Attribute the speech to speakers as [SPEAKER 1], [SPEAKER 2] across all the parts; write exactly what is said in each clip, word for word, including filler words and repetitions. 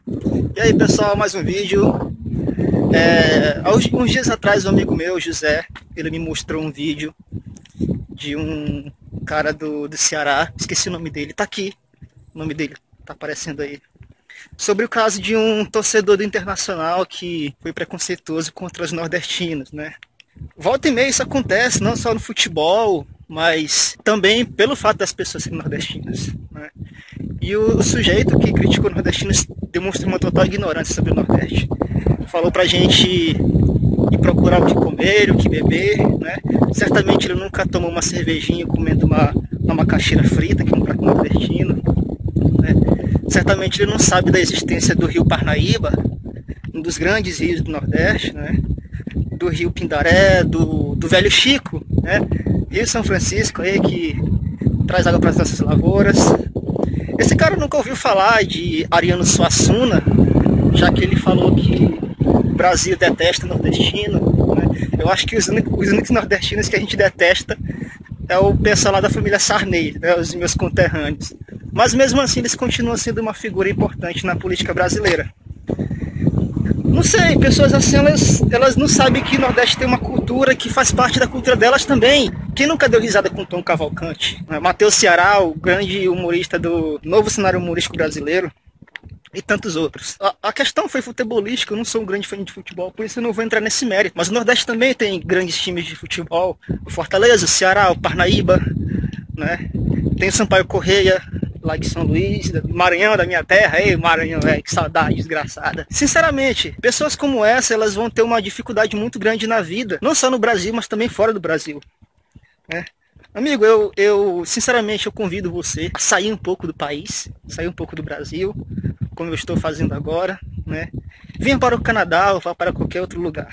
[SPEAKER 1] E aí pessoal, mais um vídeo. É, há uns uns dias atrás um amigo meu, José, ele me mostrou um vídeo de um cara do, do Ceará, esqueci o nome dele, tá aqui, o nome dele tá aparecendo aí. Sobre o caso de um torcedor do Internacional que foi preconceituoso contra os nordestinos, né? Volta e meia isso acontece, não só no futebol, mas também pelo fato das pessoas serem nordestinas, né? E o, o sujeito que criticou os nordestinos demonstrou uma total ignorância sobre o Nordeste. Falou pra gente ir procurar o que comer, o que beber, né? Certamente ele nunca tomou uma cervejinha comendo uma, uma macaxeira frita, que é um prato nordestino, né? Certamente ele não sabe da existência do rio Parnaíba, um dos grandes rios do Nordeste, né? Do rio Pindaré, do, do Velho Chico, né? Rio São Francisco aí que traz água para as nossas lavouras. Esse cara nunca ouviu falar de Ariano Suassuna, já que ele falou que o Brasil detesta nordestino, né? Eu acho que os únicos, os únicos nordestinos que a gente detesta é o pessoal lá da família Sarney, né? Os meus conterrâneos. Mas mesmo assim eles continuam sendo uma figura importante na política brasileira. Não sei, pessoas assim, elas, elas não sabem que o Nordeste tem uma cultura que faz parte da cultura delas também. Quem nunca deu risada com Tom Cavalcante? Matheus Ceará, o grande humorista do novo cenário humorístico brasileiro, e tantos outros. A, a questão foi futebolística, eu não sou um grande fã de futebol, por isso eu não vou entrar nesse mérito. Mas o Nordeste também tem grandes times de futebol, o Fortaleza, o Ceará, o Parnaíba, né? Tem o Sampaio Correia, lá de São Luís, Maranhão, da minha terra. Ei, Maranhão, velho, que saudade desgraçada. Sinceramente, pessoas como essa, elas vão ter uma dificuldade muito grande na vida, não só no Brasil, mas também fora do Brasil, né? Amigo, eu, eu sinceramente eu convido você a sair um pouco do país, sair um pouco do Brasil, como eu estou fazendo agora, né? Venha para o Canadá ou vá para qualquer outro lugar.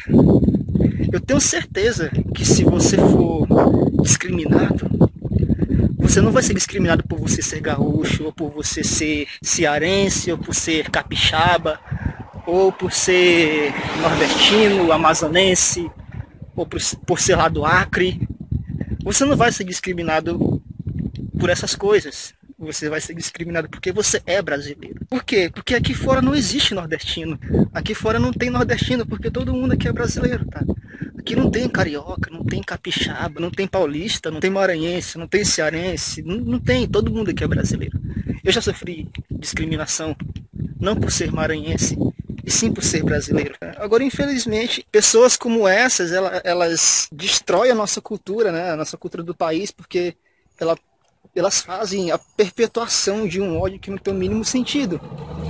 [SPEAKER 1] Eu tenho certeza que se você for discriminado, você não vai ser discriminado por você ser gaúcho, ou por você ser cearense, ou por ser capixaba, ou por ser nordestino, amazonense, ou por, por ser lá do Acre. Você não vai ser discriminado por essas coisas. Você vai ser discriminado porque você é brasileiro. Por quê? Porque aqui fora não existe nordestino. Aqui fora não tem nordestino, porque todo mundo aqui é brasileiro, tá? Aqui não tem carioca, não tem capixaba, não tem paulista, não tem maranhense, não tem cearense, não, não tem, todo mundo aqui é brasileiro. Eu já sofri discriminação, não por ser maranhense, e sim por ser brasileiro. Agora, infelizmente, pessoas como essas, elas, elas destroem a nossa cultura, né? A nossa cultura do país, porque ela, elas fazem a perpetuação de um ódio que não tem o mínimo sentido.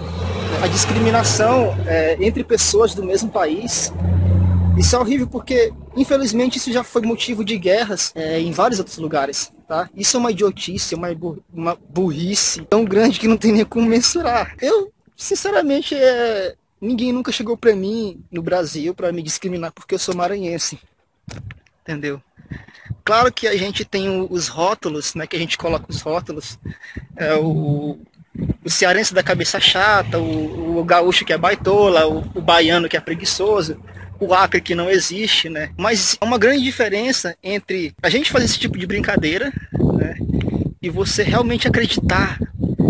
[SPEAKER 1] A discriminação é, entre pessoas do mesmo país. Isso é horrível porque, infelizmente, isso já foi motivo de guerras é, em vários outros lugares, tá? Isso é uma idiotice, uma, uma burrice tão grande que não tem nem como mensurar. Eu, sinceramente, é, ninguém nunca chegou pra mim no Brasil pra me discriminar porque eu sou maranhense, entendeu? Claro que a gente tem os rótulos, né? Que a gente coloca os rótulos. É, o, o cearense da cabeça chata, o, o gaúcho que é baitola, o, o baiano que é preguiçoso, o Acre que não existe, né? Mas há uma grande diferença entre a gente fazer esse tipo de brincadeira, né? E você realmente acreditar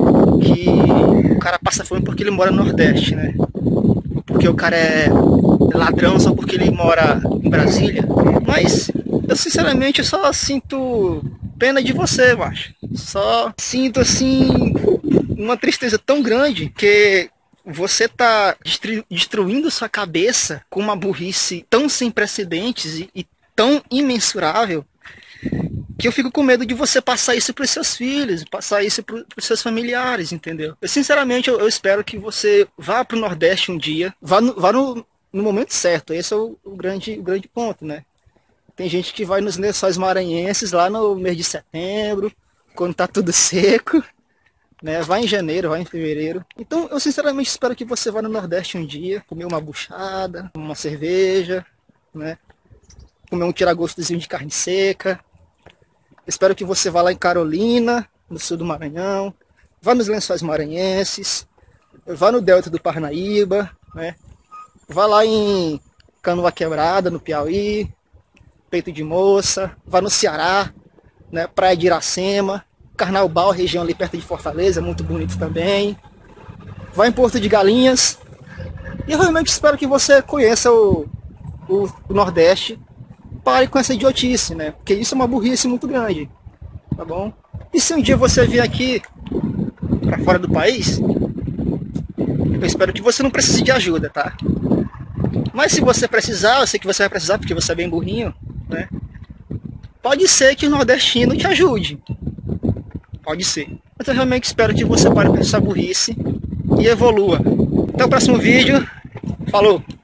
[SPEAKER 1] que o cara passa fome porque ele mora no Nordeste, né? Ou porque o cara é ladrão só porque ele mora em Brasília. Mas eu sinceramente só sinto pena de você, macho. Só sinto assim uma tristeza tão grande que você tá destruindo sua cabeça com uma burrice tão sem precedentes e, e tão imensurável que eu fico com medo de você passar isso para os seus filhos, passar isso para os seus familiares, entendeu? Eu, sinceramente, eu, eu espero que você vá para o Nordeste um dia, vá no, vá no, no momento certo. Esse é o, o, grande, o grande ponto, né? Tem gente que vai nos lençóis maranhenses lá no mês de setembro, quando tá tudo seco, né? Vai em janeiro, vai em fevereiro. Então eu sinceramente espero que você vá no Nordeste um dia, comer uma buchada, uma cerveja, né? Comer um tiragostozinho de carne seca. Espero que você vá lá em Carolina, no sul do Maranhão, vá nos lençóis maranhenses, vá no delta do Parnaíba, né? Vá lá em Canoa Quebrada, no Piauí, Peito de Moça, vá no Ceará, né? Praia de Iracema, Carnaubal, região ali perto de Fortaleza, muito bonito também. vai em Porto de Galinhas. E eu realmente espero que você conheça o, o, o Nordeste. Pare com essa idiotice, né? Porque isso é uma burrice muito grande, tá bom? E se um dia você vier aqui para fora do país, eu espero que você não precise de ajuda, tá? Mas se você precisar, eu sei que você vai precisar porque você é bem burrinho, né? Pode ser que o nordestino te ajude. Pode ser. Mas eu realmente espero que você pare com essa burrice e evolua. Até o próximo vídeo. Falou!